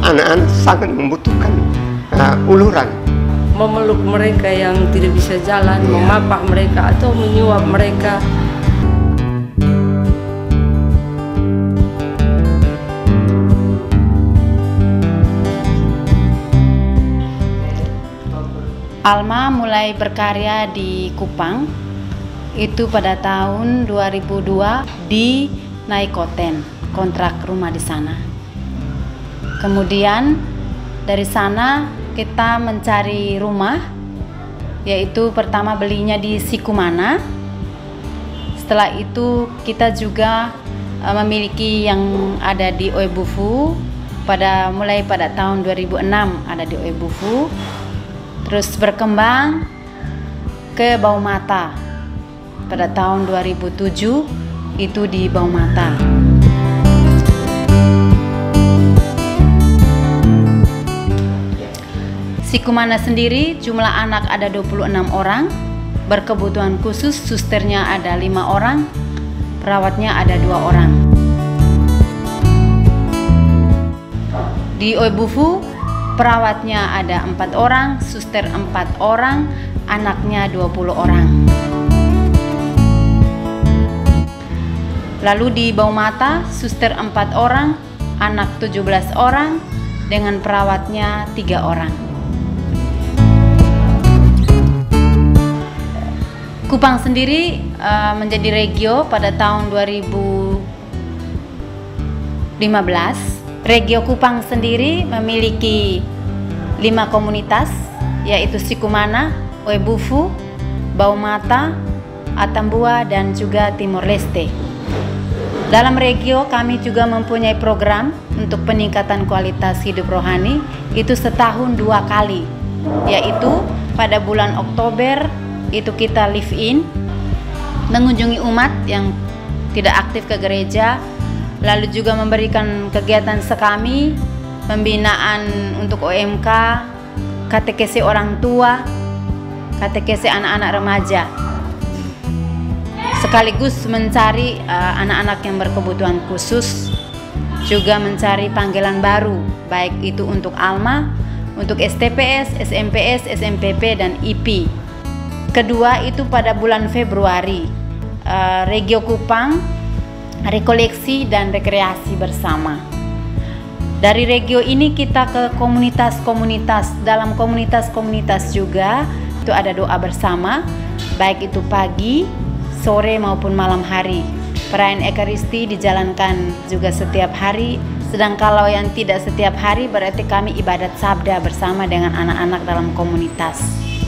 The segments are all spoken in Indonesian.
anak-anak sangat membutuhkan uluran. Memeluk mereka yang tidak bisa jalan, memapah mereka atau menyuap mereka. Alma mulai berkarya di Kupang itu pada tahun 2002 di Naikoten, kontrak rumah di sana. Kemudian dari sana kita mencari rumah, yaitu pertama belinya di Sikumana. Setelah itu kita juga memiliki yang ada di Oebufu mulai pada tahun 2006 ada di Oebufu. Terus berkembang ke Baumata pada tahun 2007 itu di Baumata. Sikumana sendiri jumlah anak ada 26 orang, berkebutuhan khusus susternya ada 5 orang, perawatnya ada 2 orang. Di Oebufu perawatnya ada 4 orang, suster 4 orang, anaknya 20 orang. Lalu di Baumata, suster 4 orang, anak 17 orang, dengan perawatnya 3 orang. Kupang sendiri menjadi regio pada tahun 2015. Regio Kupang sendiri memiliki 5 komunitas, yaitu Sikumana, Oebufu, Baumata, Atambua, dan juga Timor Leste. Dalam regio kami juga mempunyai program untuk peningkatan kualitas hidup rohani, itu setahun 2 kali, yaitu pada bulan Oktober itu kita live in, mengunjungi umat yang tidak aktif ke gereja, lalu juga memberikan kegiatan sekami, pembinaan untuk OMK, katekesi orang tua, katekesi anak-anak remaja. Sekaligus mencari anak-anak yang berkebutuhan khusus, juga mencari panggilan baru, baik itu untuk Alma, untuk STPS, SMPS, SMPP, dan IP. Kedua itu pada bulan Februari, Regio Kupang, rekoleksi dan rekreasi bersama. Dari regio ini kita ke komunitas-komunitas. Dalam komunitas-komunitas juga itu ada doa bersama, baik itu pagi, sore maupun malam hari. Perayaan Ekaristi dijalankan juga setiap hari. Sedang kalau yang tidak setiap hari berarti kami ibadat sabda bersama dengan anak-anak dalam komunitas.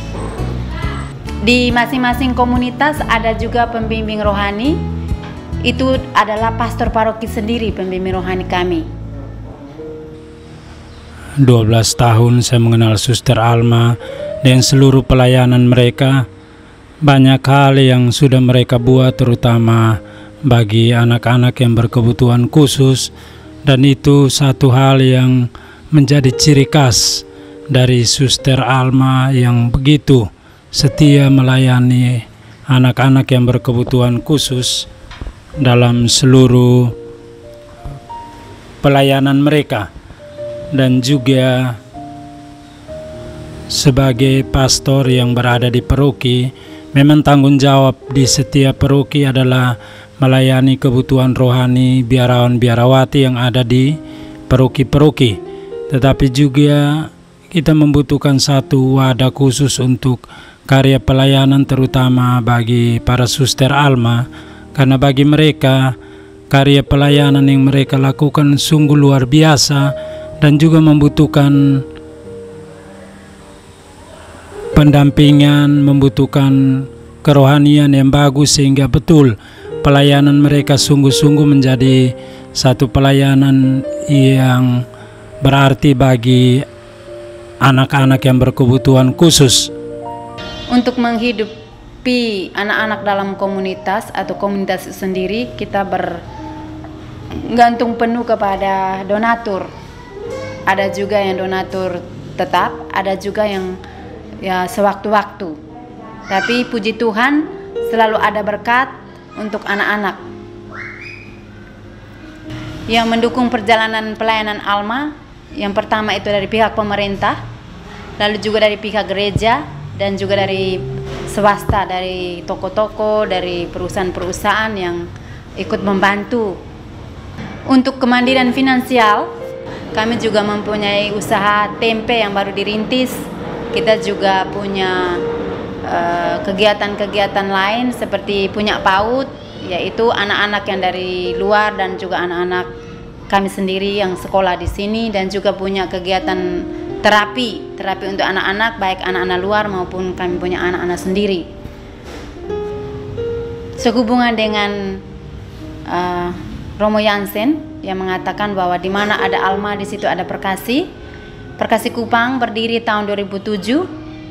Di masing-masing komunitas ada juga pembimbing rohani. Itu adalah pastor paroki sendiri, pembimbing rohani kami. 12 tahun saya mengenal Suster Alma dan seluruh pelayanan mereka. Banyak hal yang sudah mereka buat, terutama bagi anak-anak yang berkebutuhan khusus, dan itu satu hal yang menjadi ciri khas dari Suster Alma yang begitu setia melayani anak-anak yang berkebutuhan khusus dalam seluruh pelayanan mereka. Dan juga sebagai pastor yang berada di paroki, memang tanggung jawab di setiap paroki adalah melayani kebutuhan rohani biarawan-biarawati yang ada di paroki-paroki. Tetapi juga kita membutuhkan satu wadah khusus untuk karya pelayanan, terutama bagi para Suster Alma, karena bagi mereka karya pelayanan yang mereka lakukan sungguh luar biasa dan juga membutuhkan pendampingan, membutuhkan kerohanian yang bagus, sehingga betul pelayanan mereka sungguh-sungguh menjadi satu pelayanan yang berarti bagi anak-anak yang berkebutuhan khusus. Untuk menghidupi anak-anak dalam komunitas atau komunitas sendiri, kita bergantung penuh kepada donatur. Ada juga yang donatur tetap, ada juga yang ya sewaktu-waktu. Tapi puji Tuhan selalu ada berkat untuk anak-anak. Yang mendukung perjalanan pelayanan Alma Yang pertama itu dari pihak pemerintah, lalu juga dari pihak gereja, dan juga dari swasta, dari toko-toko, dari perusahaan-perusahaan yang ikut membantu. Untuk kemandirian finansial, kami juga mempunyai usaha tempe yang baru dirintis. Kita juga punya kegiatan-kegiatan lain seperti punya PAUD, yaitu anak-anak yang dari luar dan juga anak-anak kami sendiri yang sekolah di sini, dan juga punya kegiatan terapi untuk anak-anak, baik anak-anak luar maupun kami punya anak-anak sendiri. Sehubungan dengan Romo Jansen yang mengatakan bahwa di mana ada Alma di situ ada Perkasi. Perkasi Kupang berdiri tahun 2007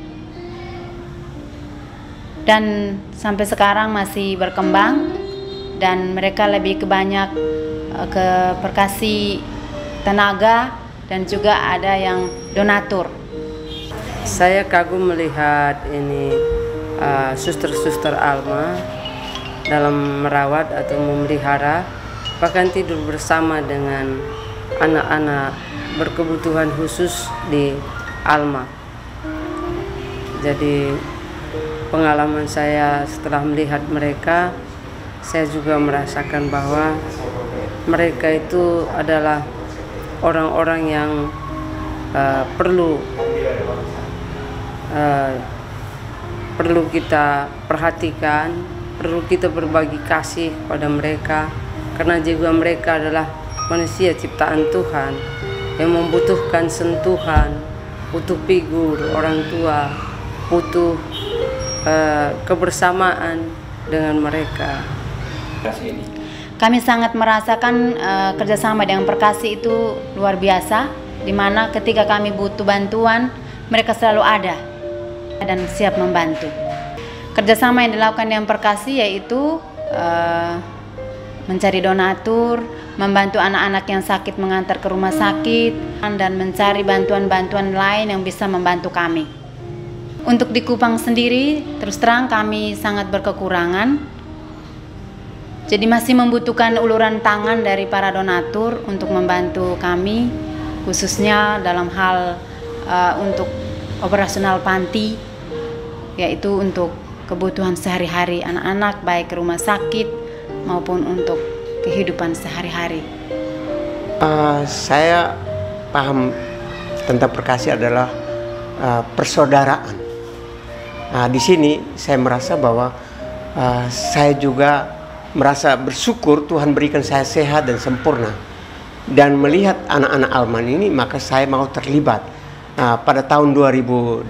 dan sampai sekarang masih berkembang, dan mereka lebih kebanyak ke Perkasi tenaga dan juga ada yang donatur. Saya kagum melihat ini suster-suster Alma dalam merawat atau memelihara, bahkan tidur bersama dengan anak-anak berkebutuhan khusus di Alma. Jadi pengalaman saya setelah melihat mereka, saya juga merasakan bahwa mereka itu adalah orang-orang yang perlu kita perhatikan, perlu kita berbagi kasih pada mereka, karena juga mereka adalah manusia ciptaan Tuhan yang membutuhkan sentuhan, butuh figur orang tua, butuh kebersamaan dengan mereka. Kami sangat merasakan kerjasama dengan Perkasi itu luar biasa, di mana ketika kami butuh bantuan, mereka selalu ada dan siap membantu. Kerjasama yang dilakukan dengan Perkasi yaitu mencari donatur, membantu anak-anak yang sakit mengantar ke rumah sakit, dan mencari bantuan-bantuan lain yang bisa membantu kami. Untuk di Kupang sendiri, terus terang kami sangat berkekurangan. Jadi masih membutuhkan uluran tangan dari para donatur untuk membantu kami, khususnya dalam hal untuk operasional panti, yaitu untuk kebutuhan sehari-hari anak-anak, baik ke rumah sakit maupun untuk kehidupan sehari-hari. Saya paham tentang Perkasi adalah persaudaraan. Di sini saya merasa bahwa saya juga merasa bersyukur Tuhan berikan saya sehat dan sempurna, dan melihat anak-anak Alman ini maka saya mau terlibat. Pada tahun 2008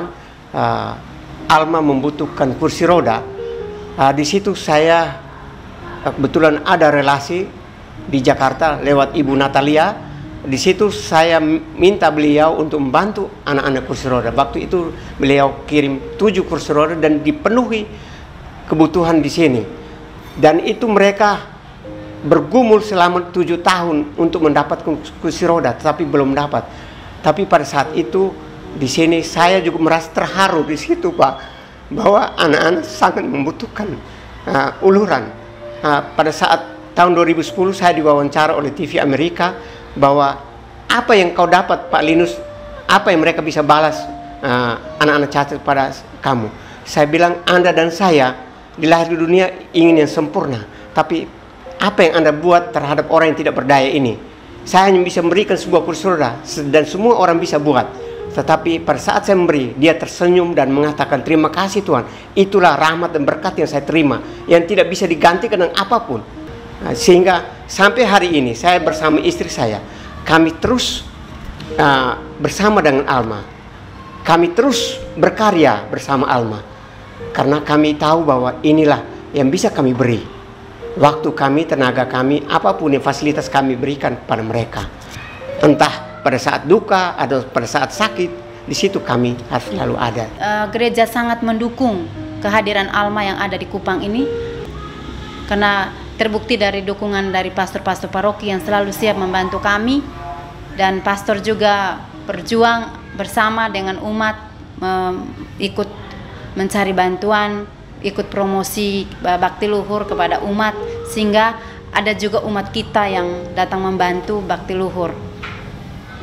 Alma membutuhkan kursi roda. Di situ saya kebetulan ada relasi di Jakarta lewat Ibu Natalia. Di situ saya minta beliau untuk membantu anak-anak kursi roda. Waktu itu beliau kirim 7 kursi roda dan dipenuhi kebutuhan di sini. Dan itu mereka bergumul selama 7 tahun untuk mendapatkan kursi roda, tetapi belum dapat. Tapi pada saat itu di sini saya juga merasa terharu di situ, Pak, bahwa anak-anak sangat membutuhkan uluran. Pada saat tahun 2010 saya diwawancara oleh TV Amerika bahwa apa yang kau dapat, Pak Linus, apa yang mereka bisa balas anak-anak cacat pada kamu. Saya bilang, Anda dan saya dilahir di dunia ingin yang sempurna, tapi apa yang Anda buat terhadap orang yang tidak berdaya ini? Saya hanya bisa memberikan sebuah kursi roda dan semua orang bisa buat. Tetapi pada saat saya memberi, dia tersenyum dan mengatakan, terima kasih Tuhan, itulah rahmat dan berkat yang saya terima, yang tidak bisa digantikan dengan apapun. Sehingga sampai hari ini saya bersama istri saya, kami terus bersama dengan Alma, kami terus berkarya bersama Alma, karena kami tahu bahwa inilah yang bisa kami beri. Waktu kami, tenaga kami, apapun yang fasilitas kami berikan pada mereka, entah pada saat duka atau pada saat sakit, di situ kami harus selalu ada. Gereja sangat mendukung kehadiran Alma yang ada di Kupang ini, karena terbukti dari dukungan dari pastor-pastor paroki yang selalu siap membantu kami, dan pastor juga berjuang bersama dengan umat, ikut mencari bantuan, ikut promosi bakti luhur kepada umat, sehingga ada juga umat kita yang datang membantu bakti luhur.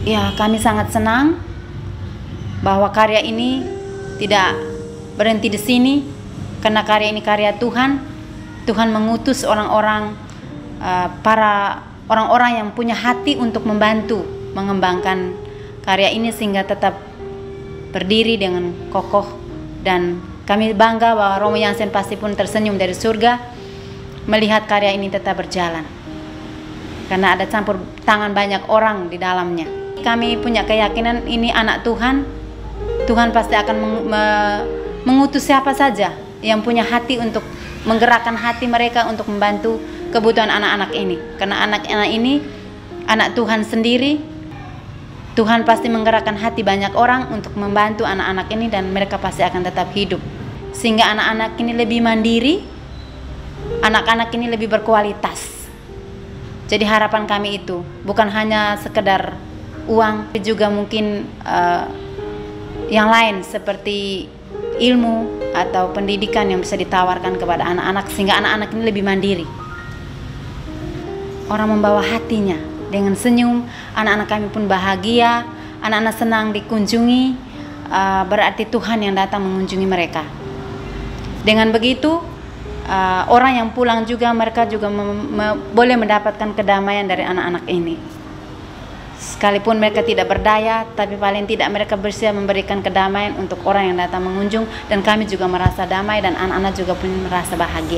Ya, kami sangat senang bahwa karya ini tidak berhenti di sini, karena karya ini karya Tuhan. Tuhan mengutus orang-orang, para orang-orang yang punya hati untuk membantu mengembangkan karya ini sehingga tetap berdiri dengan kokoh. Dan kami bangga bahwa Romo Jansen pasti pun tersenyum dari surga melihat karya ini tetap berjalan, karena ada campur tangan banyak orang di dalamnya. Kami punya keyakinan ini anak Tuhan. Tuhan pasti akan mengutus siapa saja yang punya hati untuk menggerakkan hati mereka untuk membantu kebutuhan anak-anak ini. Karena anak-anak ini anak Tuhan sendiri. Tuhan pasti menggerakkan hati banyak orang untuk membantu anak-anak ini, dan mereka pasti akan tetap hidup. Sehingga anak-anak ini lebih mandiri, anak-anak ini lebih berkualitas. Jadi harapan kami itu bukan hanya sekedar uang, tapi juga mungkin yang lain seperti ilmu atau pendidikan yang bisa ditawarkan kepada anak-anak sehingga anak-anak ini lebih mandiri. Orang membawa hatinya dengan senyum, anak-anak kami pun bahagia, anak-anak senang dikunjungi, berarti Tuhan yang datang mengunjungi mereka. Dengan begitu, orang yang pulang juga mereka juga boleh mendapatkan kedamaian dari anak-anak ini. Sekalipun mereka tidak berdaya, tapi paling tidak mereka bersedia memberikan kedamaian untuk orang yang datang mengunjung, dan kami juga merasa damai dan anak-anak juga pun merasa bahagia.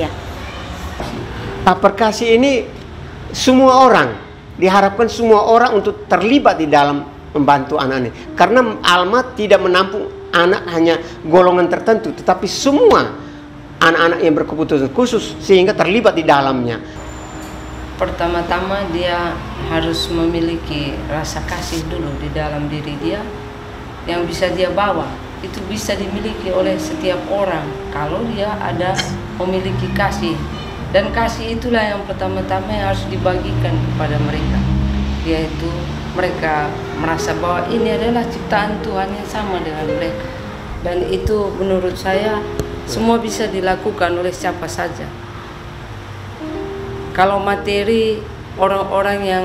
Perkasi ini semua orang, diharapkan semua orang untuk terlibat di dalam membantu anak ini. Karena Alma tidak menampung anak hanya golongan tertentu, tetapi semua anak-anak yang berkebutuhan khusus sehingga terlibat di dalamnya. Pertama-tama dia harus memiliki rasa kasih dulu di dalam diri dia yang bisa dia bawa. Itu bisa dimiliki oleh setiap orang kalau dia ada memiliki kasih. Dan kasih itulah yang pertama-tama yang harus dibagikan kepada mereka, yaitu mereka merasa bahwa ini adalah ciptaan Tuhan yang sama dengan mereka. Dan itu menurut saya semua bisa dilakukan oleh siapa saja. Kalau materi orang-orang yang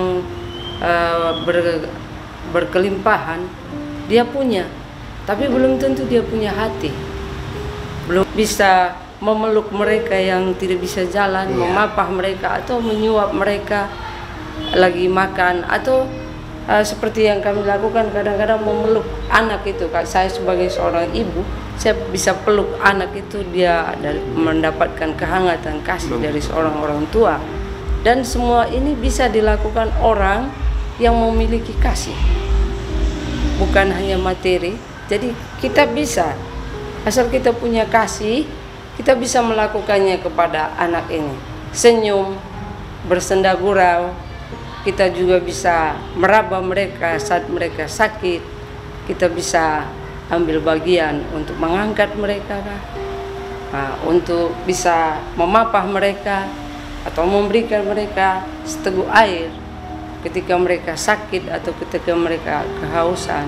berkelimpahan dia punya, tapi belum tentu dia punya hati. Belum bisa memeluk mereka yang tidak bisa jalan, memapah mereka atau menyuap mereka lagi makan, atau seperti yang kami lakukan kadang-kadang memeluk anak itu. Saya sebagai seorang ibu, saya bisa peluk anak itu, dia mendapatkan kehangatan kasih dari seorang orang tua. Dan semua ini bisa dilakukan orang yang memiliki kasih, bukan hanya materi. Jadi kita bisa, asal kita punya kasih, kita bisa melakukannya kepada anak ini. Senyum, bersenda gurau, kita juga bisa meraba mereka saat mereka sakit. Kita bisa ambil bagian untuk mengangkat mereka, untuk bisa memapah mereka, atau memberikan mereka seteguk air ketika mereka sakit atau ketika mereka kehausan.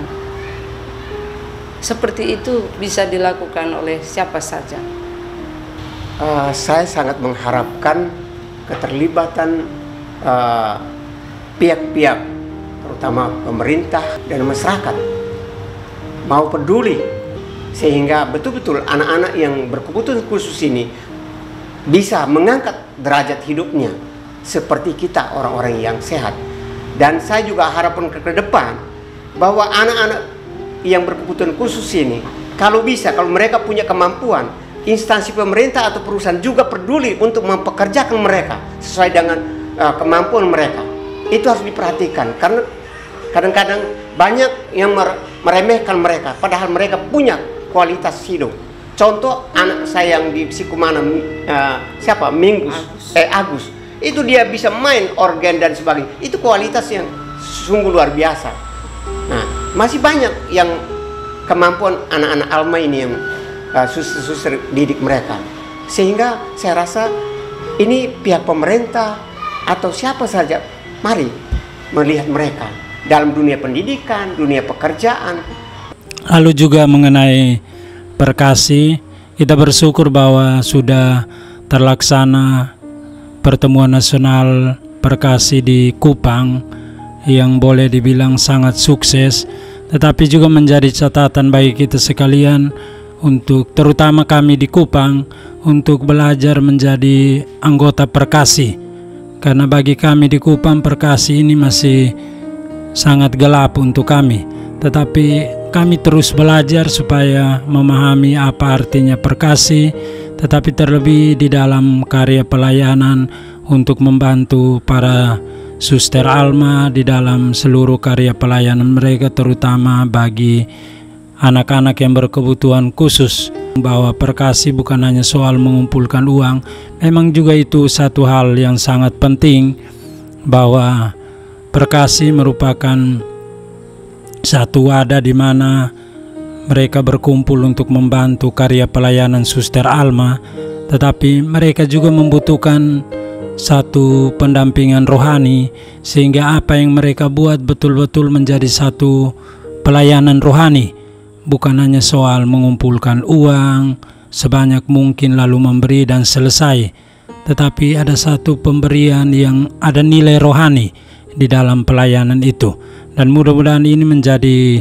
Seperti itu bisa dilakukan oleh siapa saja. Saya sangat mengharapkan keterlibatan pihak-pihak, terutama pemerintah dan masyarakat, mau peduli sehingga betul-betul anak-anak yang berkebutuhan khusus ini bisa mengangkat derajat hidupnya seperti kita orang-orang yang sehat. Dan saya juga harapan ke depan bahwa anak-anak yang berkebutuhan khusus ini, kalau bisa, kalau mereka punya kemampuan, instansi pemerintah atau perusahaan juga peduli untuk mempekerjakan mereka sesuai dengan kemampuan mereka. Itu harus diperhatikan, karena kadang-kadang banyak yang meremehkan mereka padahal mereka punya kualitas hidup. Contoh anak saya yang di Psikumana, Agus, itu dia bisa main organ dan sebagainya. Itu kualitas yang sungguh luar biasa. Nah, masih banyak yang kemampuan anak-anak Alma ini yang suster didik mereka. Sehingga saya rasa ini pihak pemerintah atau siapa saja, mari melihat mereka dalam dunia pendidikan, dunia pekerjaan. Lalu juga mengenai Perkasi, kita bersyukur bahwa sudah terlaksana pertemuan nasional Perkasi di Kupang yang boleh dibilang sangat sukses, tetapi juga menjadi catatan bagi kita sekalian untuk terutama kami di Kupang untuk belajar menjadi anggota Perkasi. Karena bagi kami di Kupang, Perkasi ini masih sangat gelap untuk kami. Tetapi kami terus belajar supaya memahami apa artinya Perkasi, tetapi terlebih di dalam karya pelayanan untuk membantu para Suster Alma di dalam seluruh karya pelayanan mereka, terutama bagi anak-anak yang berkebutuhan khusus. Bahwa Perkasi bukan hanya soal mengumpulkan uang, memang juga itu satu hal yang sangat penting, bahwa Perkasi merupakan satu wadah di mana mereka berkumpul untuk membantu karya pelayanan Suster Alma, tetapi mereka juga membutuhkan satu pendampingan rohani, sehingga apa yang mereka buat betul-betul menjadi satu pelayanan rohani, bukan hanya soal mengumpulkan uang sebanyak mungkin lalu memberi dan selesai, tetapi ada satu pemberian yang ada nilai rohani di dalam pelayanan itu. Dan mudah-mudahan ini menjadi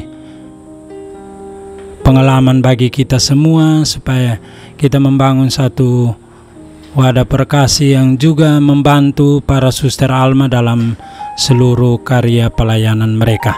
pengalaman bagi kita semua, supaya kita membangun satu wadah Perkasi yang juga membantu para Suster Alma dalam seluruh karya pelayanan mereka.